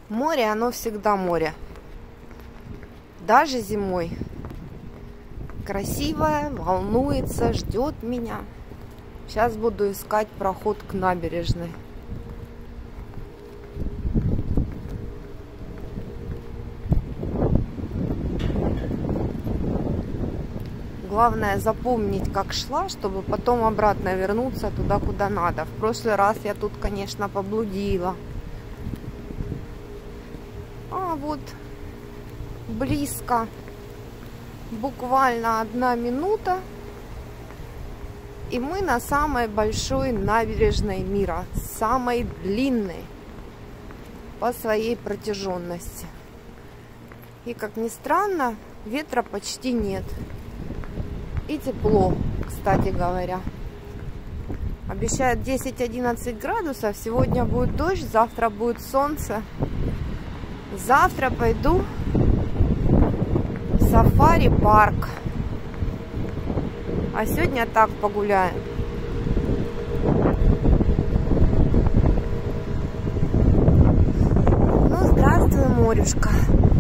Море, оно всегда море. Даже зимой. Красивое, волнуется, ждет меня. Сейчас буду искать проход к набережной. Главное запомнить, как шла, чтобы потом обратно вернуться туда, куда надо. В прошлый раз я тут, конечно, поблудила. А вот близко, буквально 1 минута, и мы на самой большой набережной мира, самой длинной по своей протяженности. И, как ни странно, ветра почти нет. И тепло, кстати говоря. Обещают 10-11 градусов. Сегодня будет дождь, завтра будет солнце. Завтра пойду в сафари-парк. А сегодня так погуляем. Ну, здравствуй, морюшка.